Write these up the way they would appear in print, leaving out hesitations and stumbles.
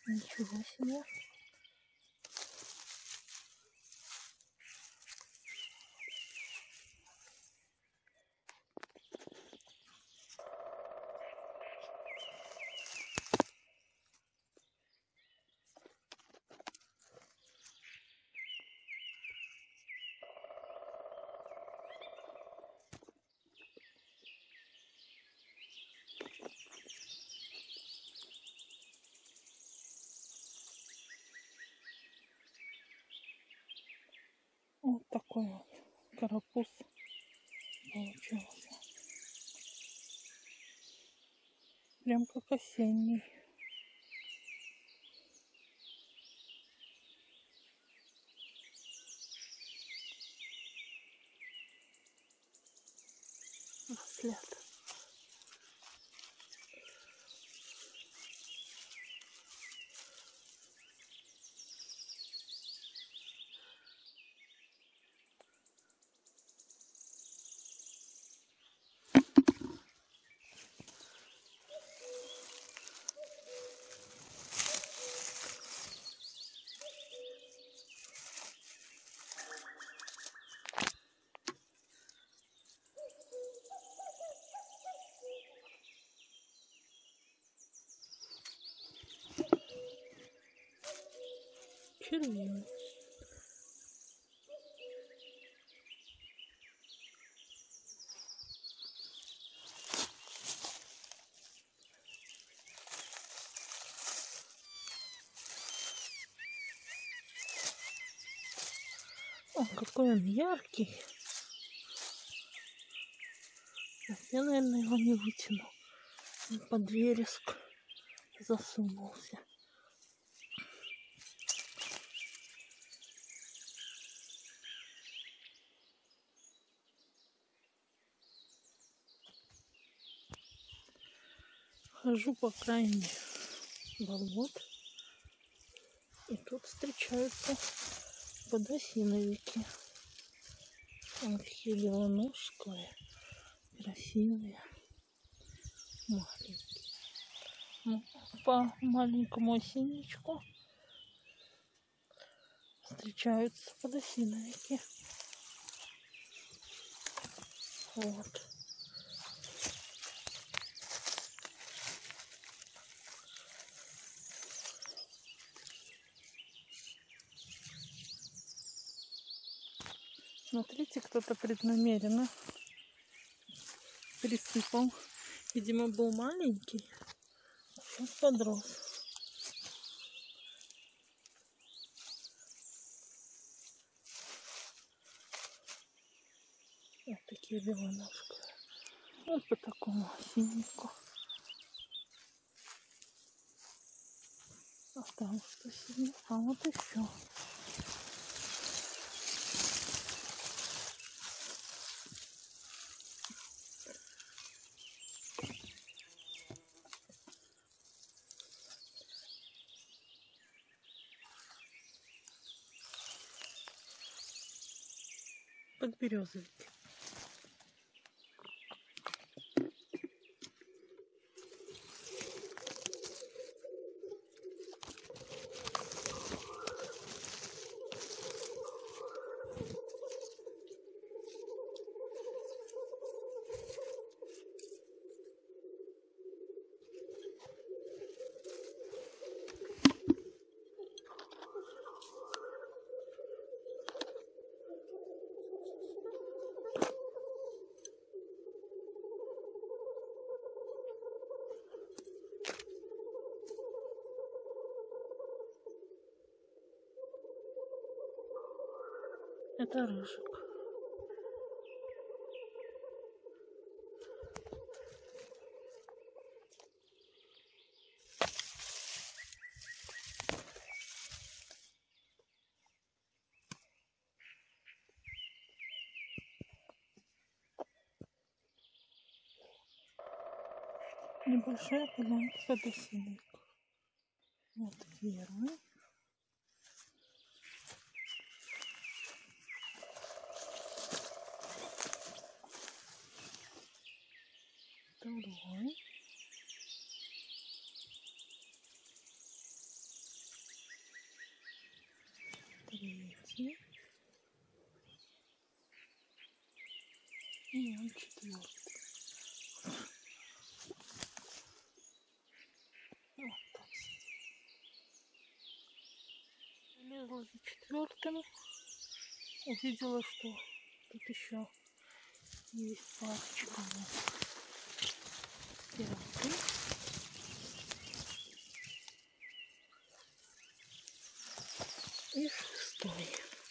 Ничего себе. Вот такой вот карапуз получился. Прям как осенний. След. Червивый. О, какой он яркий. Я, наверное, его не вытяну. Он под вереск засунулся. Хожу по крайней болот. И тут встречаются подосиновики. Они такие белоножковые, красивые, маленькие. Ну, по маленькому осинничку встречаются подосиновики. Вот. Смотрите, кто-то преднамеренно присыпал. Видимо, был маленький, а сейчас подрос. Вот такие белоножки. Вот по такому осиннику. А там что сидит? А вот еще. Подберезовики. Это рыжик. Небольшая полянка подосиновиков. Вот первый. Второй. третий. И он четвертый. Вот так сидит. Лезла за четвертым. Увидела, что тут еще есть парочка. Пятый. И шестой.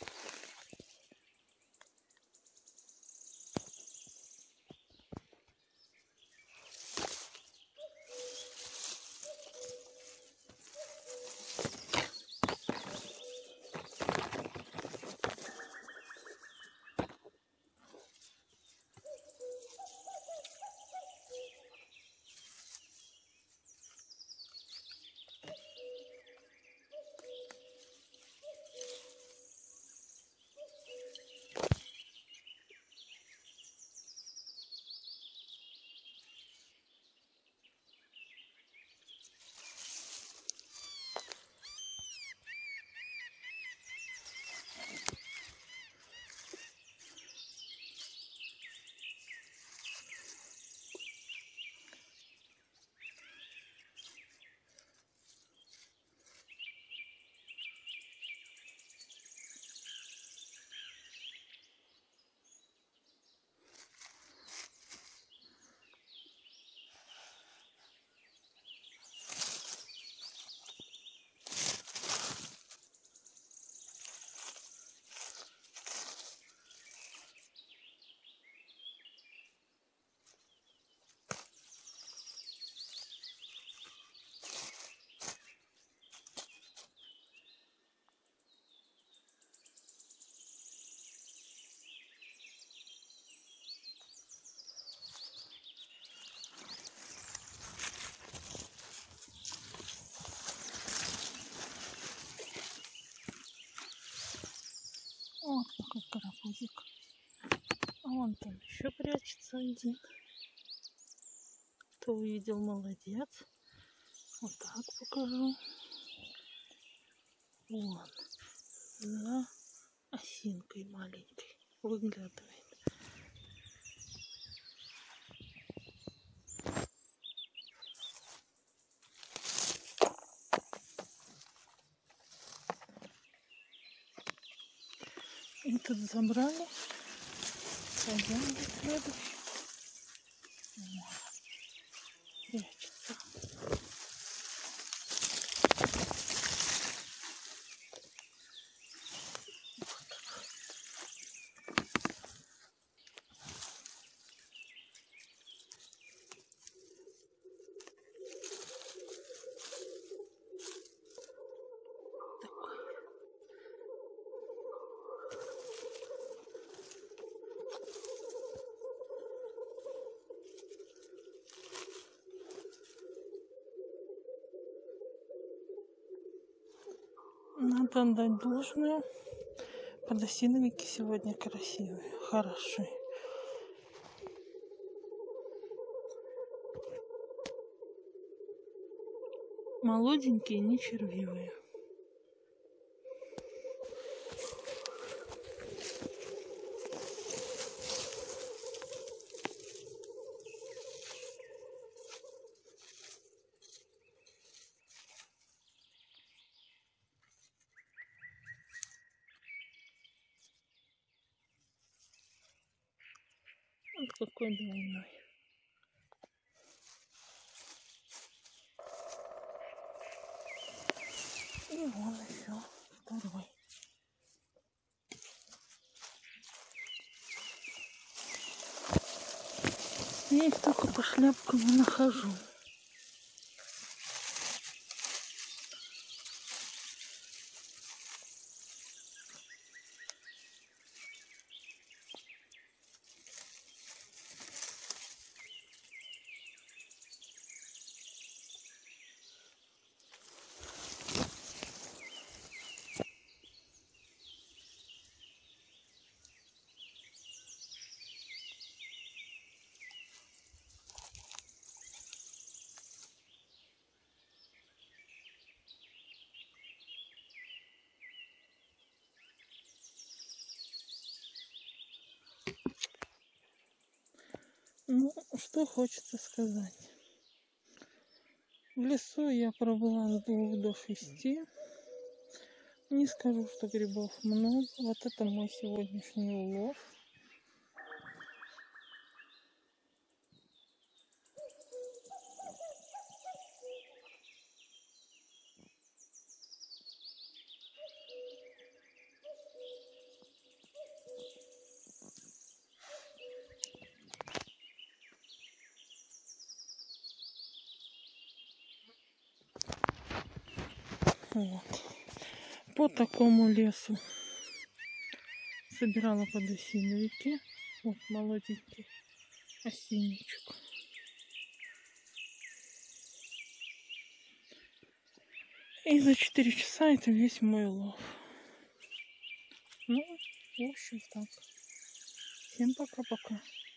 Вот какой карапузик. А вон там еще прячется один. Кто увидел, молодец. Вот так покажу. Вон. За осинкой маленькой выглядывает. Этот забрали. Пойдем в следующий. Прячется. Надо отдать должное. Подосиновики сегодня красивые, хорошие. Молоденькие, не червивые. Вот какой двойной. И вон еще второй. Я их только по шляпкам и нахожу. Ну, что хочется сказать. В лесу я пробыла с 2 до 6. Не скажу, что грибов много. Вот это мой сегодняшний улов. Вот. По такому лесу собирала подосиновики. Вот молоденький осинничек. И за 4 часа это весь мой улов. Ну, в общем так. Всем пока-пока.